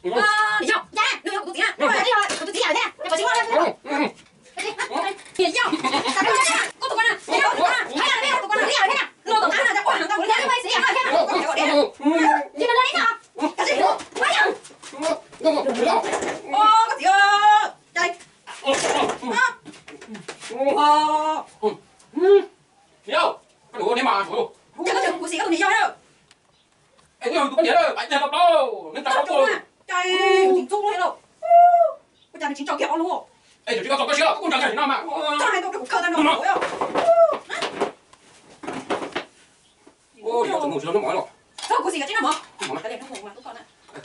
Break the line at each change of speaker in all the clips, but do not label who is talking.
你要呀，你要我怎样？我就这样的，你不听话的。你要，咋个这样？我不管了，你要不管了，还要你不管了，你要你那，老动他那在管上，我两块钱啊，天啊，我天，你们那里看，赶紧，快点。我个屌，来，
要，我你妈说，
这个故事我都没要了。
哎，你有多年了，白天了包，能找到不？
哎，已经做了，我家里经找掉了。
哎，就这个找个谁了？我找个谁了嘛？
这还都给我靠在那了呀！
我这怎么知道那么了？
这故事个真的吗？在脸上红了，都搞呢。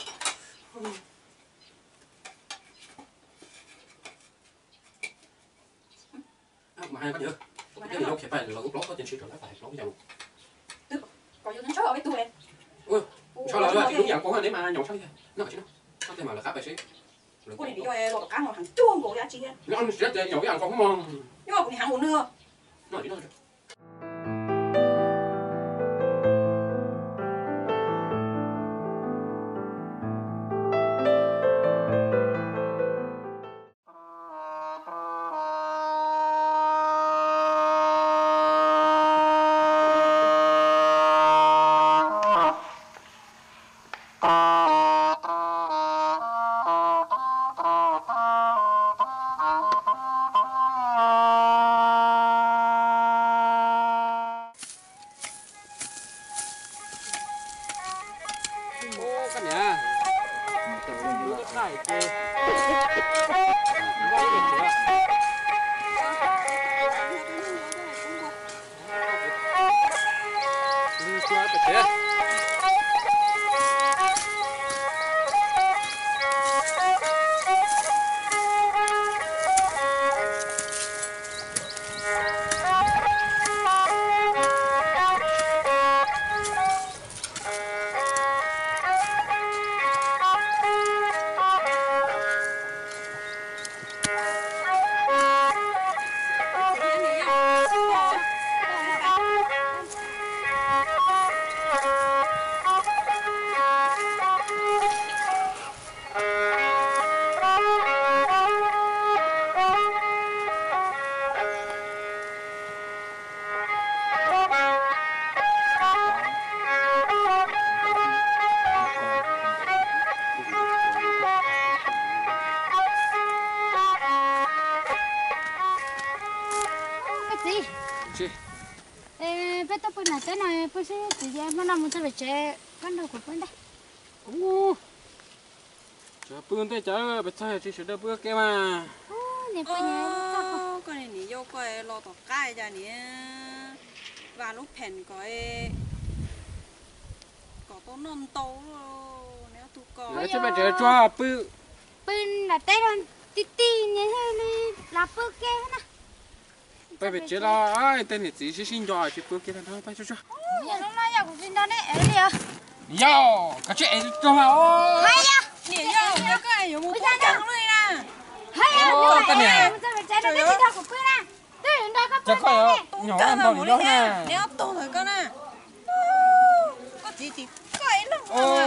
mà hai có nhớ cái gì đâu phải phải lẩu có tiền sử trở lại phải lẩu bây giờ
có yêu cho cái tuổi
ôi cho là thì đúng dạng có hơn đấy mà nhỏ sao thế nó phải chứ nó thế mà là khác phải chứ
cô này đi rồi lột cá ngồi hàng chuông của giá trị
nó ăn rất nhỏ cái ăn có không
nhưng mà cô này hàng một nửa
nó chỉ nó cái này nó cái cái
Beto pues na tena pues ya mana mucho leche cuando cuenta.
Chả bươn thế chả bị sai chỉ sửa bươn kia mà.
Nè pues nhá.
Con này nhỉ vô coi lo tỏ cay ra nè và lúc phèn coi có tô non tô nếu tu coi.
Nó chỉ phải chờ cho bươn.
Bươn là tết rồi tí nhé là bươn kia nè.
Bây giờ chỉ là ai tên này chỉ xin cho chỉ bươn kia thôi phải cho.
Giờ nó nói giờ cũng xin đó đấy ấy đi à.
Yo, cái chuyện cho mà ô.
Hay à.
Nè yo, yo cái yo mua quán trắng luôn nè.
Hay à.
Cái này.
Mình sẽ chạy được cái gì đâu của bươn à. Đây đây có bươn
này. Nhỏ ăn to đi đó nè.
Nếu to rồi con nè. Có chỉ cái lắm.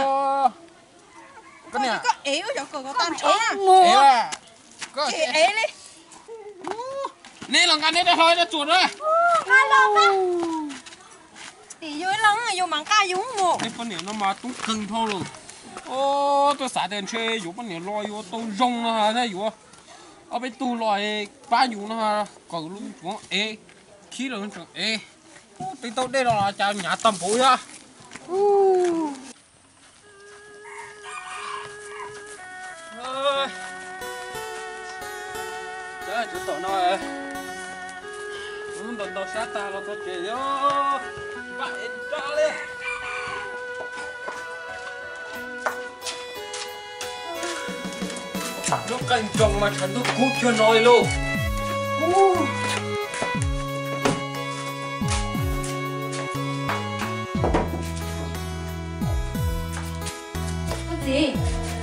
Cái này.
Có éo cho có tan chó.
Éo à. Có
éo đi.
Nè lần cái này đã thôi đã chuột rồi.
Hello.
Thì dưới lắm vô mảng ca dũng một.
Cái phần này nó mà tung cưng thôi rồi. Ô tôi xả tiền chơi vô phần này lôi vô tôi rong nó ha thế vô. Ở bên tu lôi ba vô nó ha còn luôn cũng ê khí rồi nó ê. Tôi tôi đây là chào nhà tầm bụi á. Trời chú tổ nói đừng đâu sát ta là có chuyện đó bạn ra đi nó canh chồng màฉัน nó cút cho nói luôn
Con gì?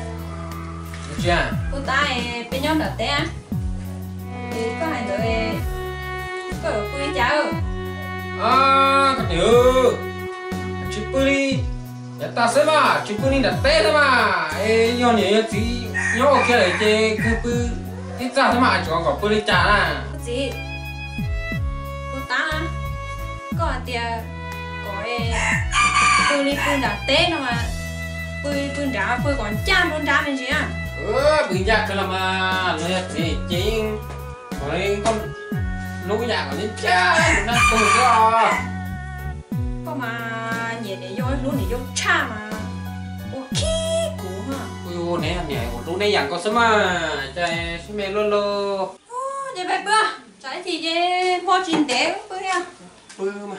Dạ
Cô ta bên nhau đợt té thì có hai đứa có được quý cháu
cái nhớ chị bơi đi ya ta sẽ mà chụp bữa đi đặt té thôi mà ê nhau nhỉ tí nhau kia lại chơi cứ bữa ít ra thôi mà chọn có bữa đi trả à
chị cô ta có tiền có bữa đi bữa đặt té nó mà bữa trả bữa còn chán bữa trả mình gì à
bữa nhạc cái là mà nó thì chính mấy con nuôi nhạc của những cha nó tôi cho
có mà nhiệt để vô luôn để vô cha mà ok cũ mà
ui nè nè lúc này dạng có sớm mà chạy xin mẹ luôn luôn
vậy vậy bữa trái thì về mua chín té bữa nha
bữa mà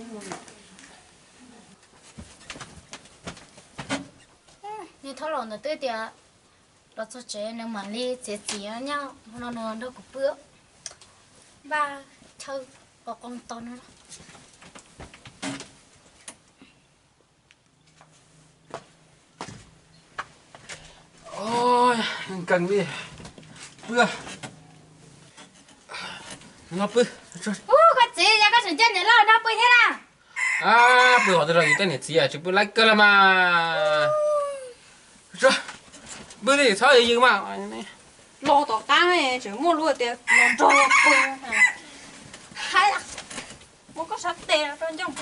như thằng lợn nó tới tiệt nó cho trẻ nó mà đi chế chế nhau nó đâu có bữa ba chơi có con to nữa
ôi cần gì bữa ngọc bữa
cái gì ya cái sự chân này lo đâu bữa thế nào
à bữa họ rồi tên này gì à chụp bữa like cơ là mà rồi bữa đi thôi gì mà
lo tỏ cá này chỉ mua luôn tiền lo cho bữa hay là mua có sắt tiền trong trong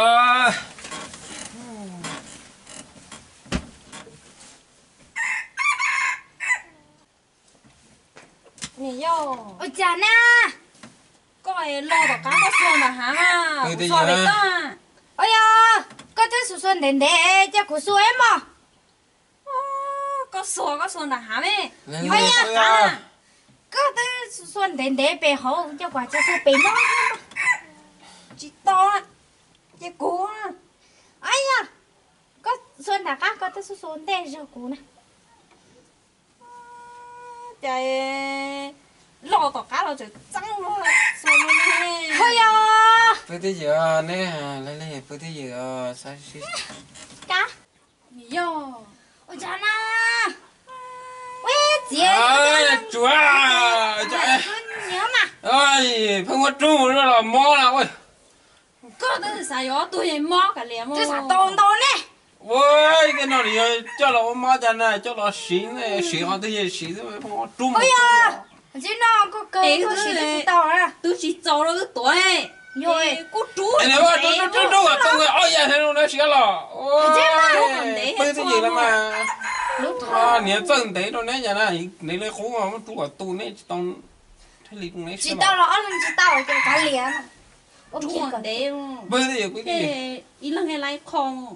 nè yo
ôi chà na
coi lo tỏ cá có xuân mà hả mà xuân đấy ta
ôi ya có thứ xuân xuân đến để cho cô xuân em mà
có xuân là hả mẹ
ôi ya có thứ xuân đến để bề hậu cho quả cho xuân bề nó
chị to chị cố
ôi ya có xuân là có thứ xuân để cho cô này
trời lo tỏ cá lo trời trắng luôn xuân luôn nè
ôi ya
bữa tới giờ nè lấy bữa tới giờ sao xí
cá
yo
ôi chà na ôi chị
ơi chúa chạy
nhớ mà
ơi không có trú nữa là mò nào ơi
có thứ sao yo tôi mò cả liền
tôi sao to nè
ôi cái nó thì cho nó mò cho này cho nó xí họ tới giờ xí rồi không có trú
ôi ya chứ nó có cơ tôi chỉ to à
tôi chỉ cho nó cái tuổi
rồi
cô chú
anh em ơi trú à tôi người ôi ya thế nó xí lo ôi bây giờ gì mà nè chân đấy đâu nè nhà này lấy lấy khố mà trú ở tu nè tông thế lý cũng nè
chỉ tao là ăn chỉ tao cái cá liền
chú còn đấy
bây giờ cái gì
ý là nghe lại không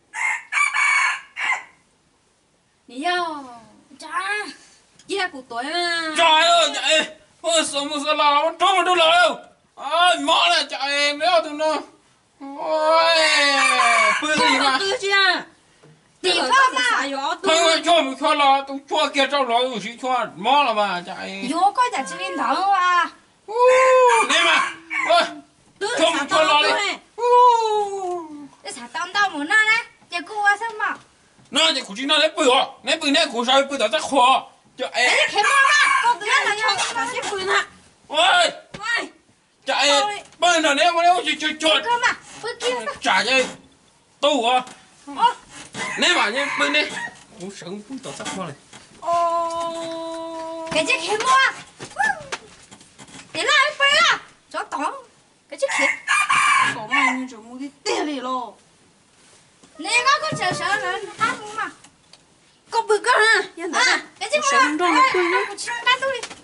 nè yo
cha
yeah của tuổi mà
trời ơi chạy ôi sao mà sao lo trú mà trú lo ôi mỏ là chạy nữa tụi nó ôi bây giờ gì mà
tôi chứ à
thì
không
mà
thôi cho lo tôi cho kia cho lo tôi chỉ cho mỏ là mà chạy
yo có giả chỉ lên thằng à
nè mà ôi cho lo đi
cái sao tao muốn nó nè chỉ cô à sao mà
nó thì cũng chỉ nó lấy bự nè cũng sao bự đó chắc khó cho em
cái khéo mà
con tự là nhau là chiếcปืนà
ôi
ôi
chạy bây giờ nếu mà nếu chỉ chuột
cơ mà bữa kia
trả cho tu à nếu mà như bên đây cũng sợ cũng tao sắp qua này
cái chiếc khéo mà để lại bữa à cho tao cái chiếc khéo
có mà như chúng mua cái tiền này lo
nè có sợ nó ăn mà
có bự cơ ha yên tĩnh à
cái chiếc
mà
mà cái tôi đi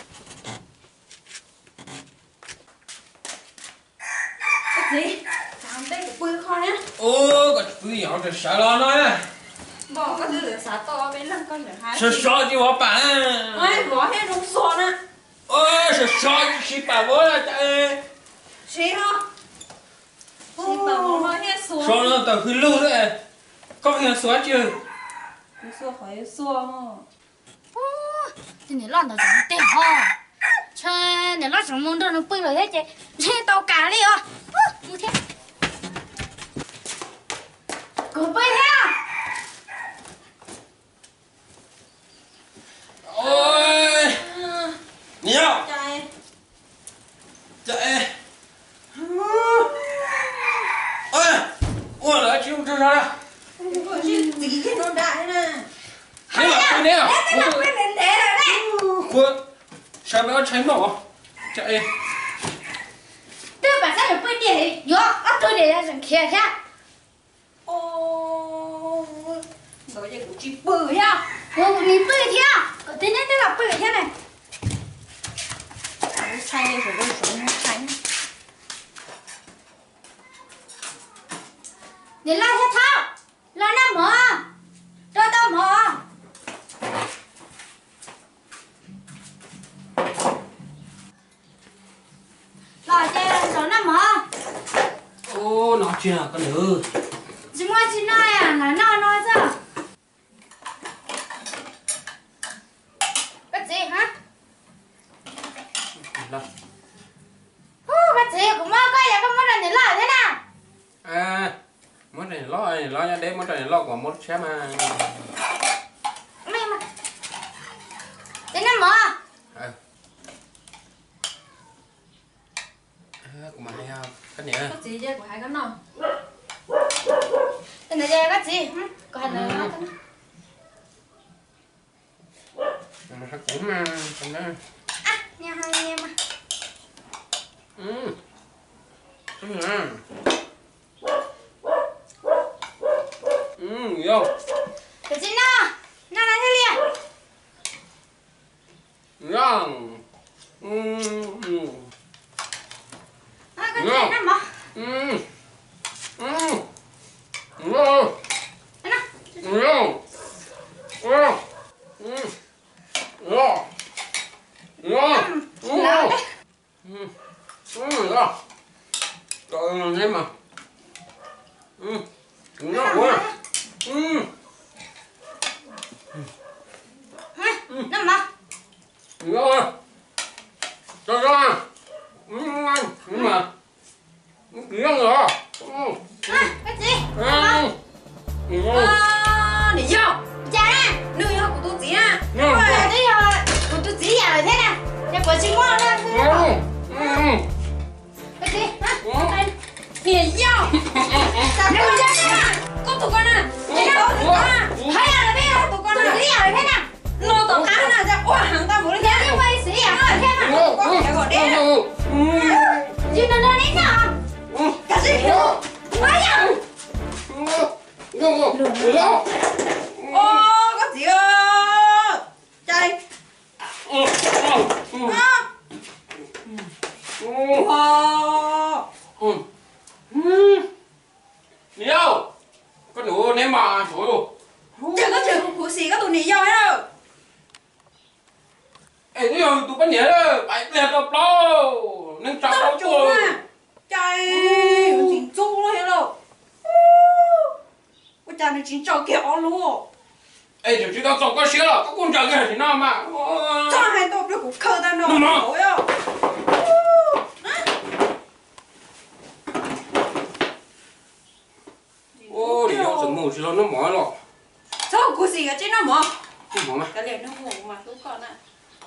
cái gì làm đây của bự kho nhá
ô cái bự nhỏ thì sợ lo nói
bỏ cái thứ để xả to bên lăng con để hái
sợ chứ họ bạn
ôi bỏ hết rung sồn á
ôi sợ chỉ bảo bố là chạy
xí ho xí bảo bỏ hết xuống
sợ nó tao cứ lưu đấy có hiện xóa chưa
cứ xua khỏi xua
thì nếu lần đầu chẳng tiền ho chơi nếu lần chẳng muốn đâu nó bơi rồi thế chứ chơi tàu cá đi à như thế cứ bơi theo
ôi nhiều
chạy
chạy ôi ôi là chịu chưa ra chạy nè
Thế là quyết định thế rồi đấy.
Khuôn sao nó cháy nổ chạy
Tôi bảo sao được bơi đi yo tôi để ra rằng kia thế.
Ô, rồi giờ cũng chỉ bự nha.
Ủa mình bơi thế à? Có tên đấy là bơi thế này.
Xay đi rồi xuống xay.
Để la thế thao, la năm mỏ, cho tao mỏ. Là chơi số năm mỏ.
ô nó chưa con nữ
Chúng ta chỉ nói à, nói sao? Cái gì hả?
Đâu?
Cái gì cũng mau cái ya, cái món này là thế nào?
À món này lo nha đấy món này lo của món xe mà
Mày mà. Tên năm mỏ.
của mà hay không cái nhỉ
Cái gì chứ của hai cái nào?
Tên này cái gì? Có hành là nó.
mà cũng mà còn đó
À, nhà hai em à.
Vô
Cái gì nào? Nào nào thế liền.
Răng
Cái gì năm mỏ?
Rồi em mà nó quá
Năm mỏ.
rồi cho ra nhưng mà riêng rồi
Cái gì?
Để vô.
Chà nè.
Nơi vô của tôi gì à?
Rồi đấy rồi. Của tôi chỉ giờ thế nào? Để của chị ngon đó. Cái gì? Hả?
Để vô. Sao cái gì à? Có tụi con à? Để vô tụi con à? Hay là đây là tụi con à?
Lý giờ thế nào?
Nó tụi cá nào ra? Ủa hàng ta muốn thế.
Nhưng mà sĩ à? Thế mà.
Con phải gọi đến.
Chứ nó đến nào?
Cái gì?
Nói nhầm.
Ô, có gì ơ? Chạy. Wow.
Nhiều con đủ ném mà trời ơi
Chẳng có chuyện của xì các tụi nị vô hết đâu.
ê cái tụi con nhớ đó bảy liệt đập đâu nâng trọng
Tao
đâu
chủ
rồi
à. Chạy. Chính chú luôn hết đâu. Ôi cha này chính trò kéo luôn.
ê giờ chúng ta tổng có xíu là có con trâu cái gì nào mà
Cho hai tôi biết của khờ ta nó.
Đúng rồi.
Ôi ơi.
ô đi vô sừng mù chỉ lo nó mỏi rồi
Sao của xì cái trên nó mỏ?
cái mỏi mà
Cái liền nó ngủ mà lúc còn à.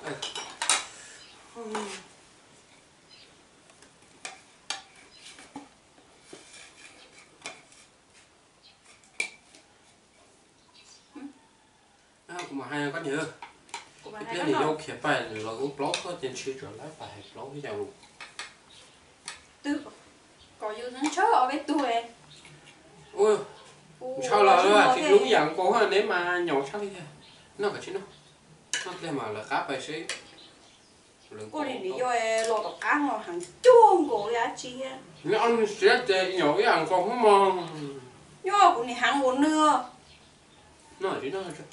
cũng mà hay có nhớ
Của bà
cái
hai
này
con
vô khía bài là cũng blog có trên suy trở lại bài blog cái dòng
tư có yêu nó chớ ở bên tuổi.
ôi sao là thì đúng dạng có nếu mà nhỏ sao đi nó cả chứ nó cái mà là khá bài sĩ
Cô đi đi vô lò tóc cá ngồi hàng chuông cổ giá chi á.
nó ăn sẽ chơi nhỏ cái hàng con không mà
Vô của này hàng một nửa.
nó ở chứ nó chứ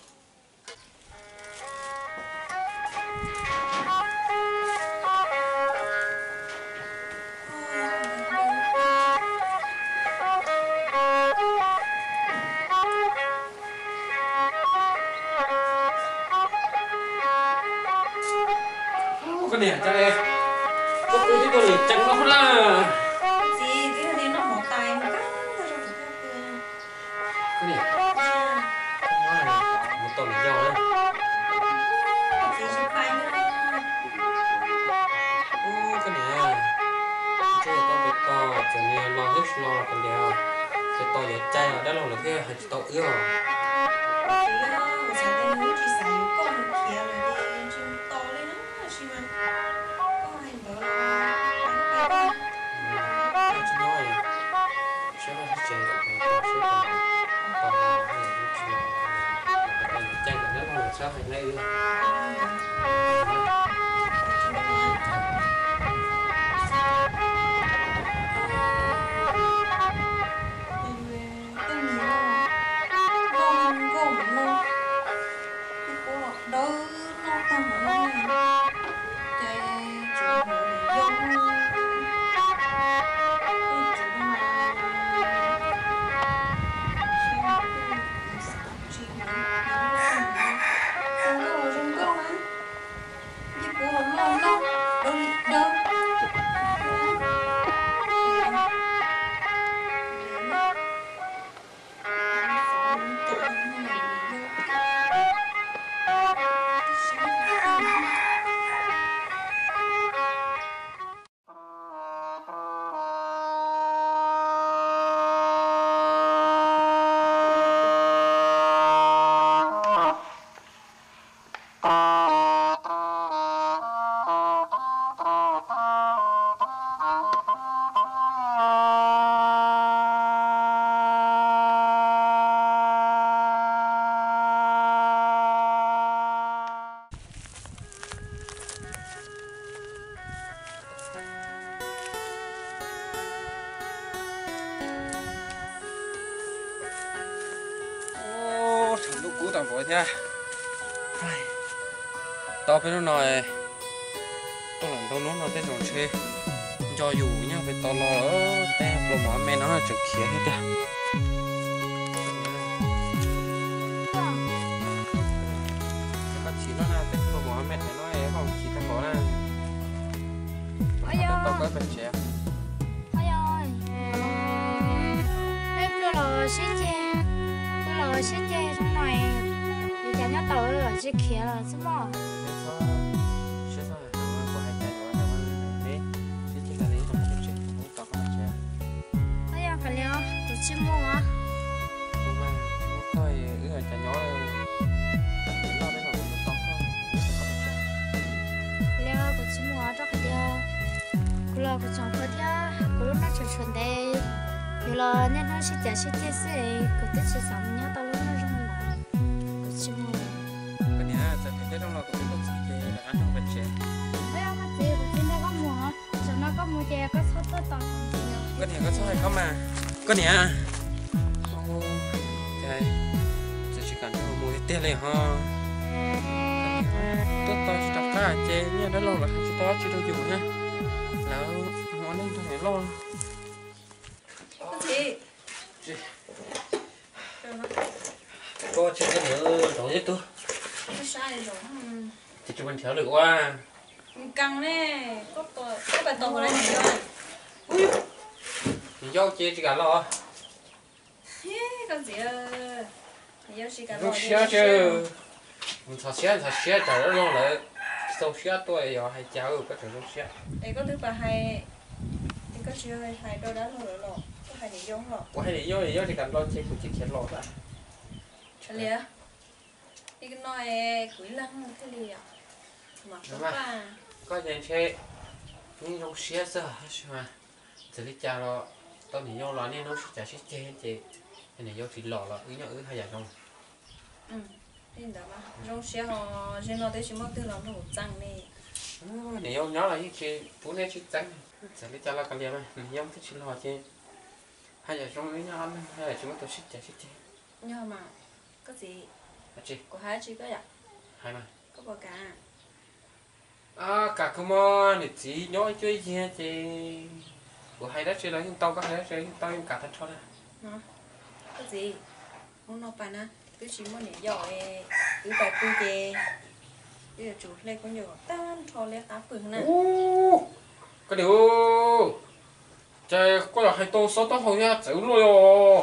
cái này cho em có cái tôi này trắng nó là
Gì cái này nó mỏ tay mà cắt.
cái này nó là một tuần nhau đấy
Gì chứ phải nữa.
cái này chơi tao bị to cho nên lo hết lo còn đeo cái to giờ chay ở đó là cái hơi to ưa
Gì á, sao cái núi chỉ xài
sao hành này tao vội thế tao phải nói tao làm tao nó tới dòng xe cho dù nhá phải tao lo ở te lo mỏ mẹ nó là trực khía hết kìa bác sĩ nó là tới lo mỏ mẹ nó ấy không chỉ tao có là tao có bệnh trẻ
ôi ơi em tôi là xí chè trong này vì cả nhà tàu là chỉ khía là chứ mà ôi ya phải leo tôi chỉ mua á leo tôi chỉ mua cho cái dia cô lo cái chồng cái dia cô lúc nó chuẩn đây vì là nên nó sẽ sẽ cô tự chỉ sống nhá tao lúc nó rung lại cô chỉ mua
cái này sẽ phải trong đó có cái gì là ăn không phải chè
bây giờ mà chị cô chỉ nó có mua cho nó có mua chè có số tao tao
cái này có số hay không mà cái này à đây chỉ cần mua tiền này ha tôi chỉ đặt cả chè nha đó lâu là chỉ to chỉ đâu dùng nhaแล้วmón này tôi phải lo
chị
có chuyện cái nữa đổi hết tôi
sai rồi
thì chúng mình theo được qua
căng nè có bài tổ của này nhiều
do chị chỉ cả lo
con gì nhiều chỉ cả
lúc xưa chứ mình thà xưa trả nó lo lại sau xưa tôi giờ hay cháu có chuyện lúc xưa
đây có thứ bà hay thì có chưa hay đâu đó rồi có hay để giống rồi
có hay để vô thì cần lo chơi của chị khiến lo đã
lìa đi cái nói cuối lăng thế lìa mà
có chuyện chơi nhưng lúc xưa sao mà xử lý cha lo tao thì vô lo nên nó sẽ trả chơi cái này vô thì lò là ý nhau hay giả không
nên đó mà trong xe họ trên nó tới chỉ mất từ lòng nó một trăng này
này vô nhớ là những cái bún này chỉ trắng xử lý cha lo cái liềm này giống cái chỉ lò chơi hay giả trong ấy nhau hay là chỉ mất tôi chơi
nhưng mà có gì
chị
có hai chị có ạ
hai mà
có bò cá
cả come on để chỉ nhớ chơi gì chị của hai đất chơi là nhưng tao có hai đất chơi tao nhưng cả thật cho đây
có gì muốn nộp bài nè tôi chỉ muốn để giỏi cứ bài tôi về bây giờ chủ lên có nhiều tan thò lên tá phừng nè
cái điều chơi có là hai tô số tao hồi nha chịu luôn rồi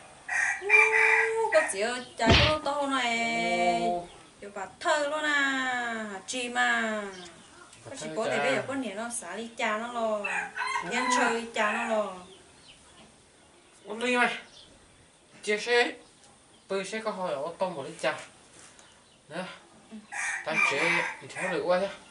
có gì trái có tô này rồi bà thơ luôn à chi mà có chỉ có thể bây giờ có nhiều nó xả đi cha nó lo ăn chơi cha nó lo
ôn đi mày chia sẻ tôi sẽ có hỏi ở tôm một lít trà nè ta chế thì theo được qua nhá